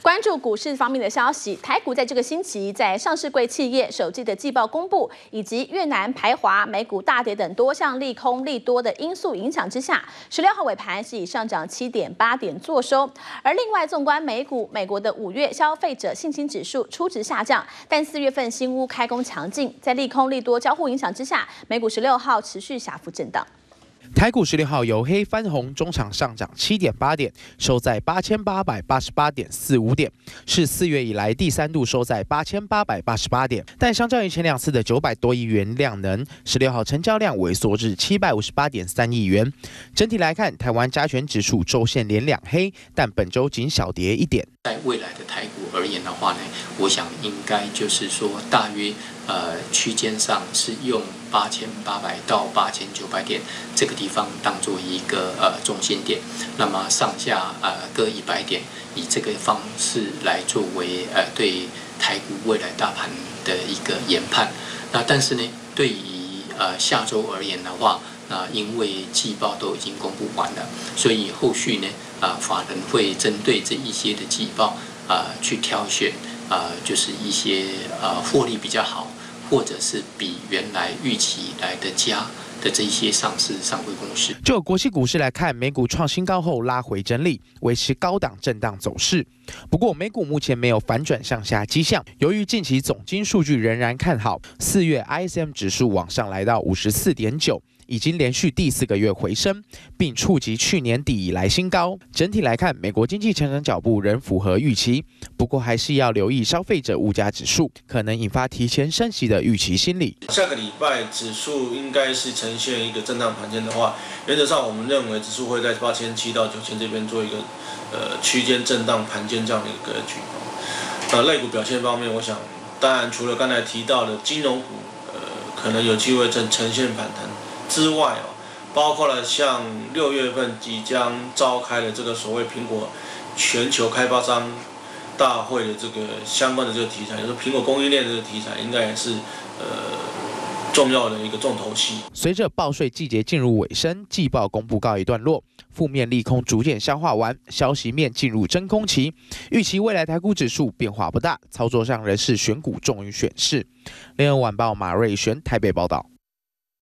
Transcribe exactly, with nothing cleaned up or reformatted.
关注股市方面的消息，台股在这个星期在上市柜企业首季的季报公布，以及越南排华、美股大跌等多项利空利多的因素影响之下，十六号尾盘是以上涨七点八点作收。而另外，纵观美股，美国的五月消费者信心指数初值下降，但四月份新屋开工强劲，在利空利多交互影响之下，美股十六号持续小幅震荡。 台股十六号由黑翻红，中场上涨七点八点，收在八千八百八十八点四五点，是四月以来第三度收在八千八百八十八点。但相较于前两次的九百多亿元量能，十六号成交量萎缩至七百五十八点三亿元。整体来看，台湾加权指数周线连两黑，但本周仅小跌一点。 在未来的台股而言的话呢，我想应该就是说大约。 呃，区间上是用八千八百到八千九百点这个地方当做一个呃中心点，那么上下呃各一百点，以这个方式来作为呃对台股未来大盘的一个研判。那但是呢，对于呃下周而言的话，那、呃、因为季报都已经公布完了，所以后续呢啊、呃、法人会针对这一些的季报啊、呃、去挑选啊、呃、就是一些呃获利比较好。 或者是比原来预期来的佳的这一些上市上柜公司。 就国际股市来看，美股创新高后拉回整理，维持高档震荡走势。不过，美股目前没有反转向下迹象。由于近期总经数据仍然看好，四月 I S M 指数往上来到五十四点九。 已经连续第四个月回升，并触及去年底以来新高。整体来看，美国经济成长脚步仍符合预期，不过还是要留意消费者物价指数可能引发提前升息的预期心理。 下个礼拜指数应该是呈现一个震荡盘间的话，原则上我们认为指数会在八千七到九千这边做一个呃区间震荡盘间这样的一个格局。呃，类股表现方面，我想当然除了刚才提到的金融股，呃，可能有机会呈呈现反弹。 之外哦，包括了像六月份即将召开的这个所谓苹果全球开发商大会的这个相关的这个题材，就是苹果供应链的这个题材，应该也是呃重要的一个重头戏。 随着报税季节进入尾声，季报公布告一段落，负面利空逐渐消化完，消息面进入真空期，预期未来台股指数变化不大，操作上仍是选股重于选市。联合晚报马瑞璇台北报道。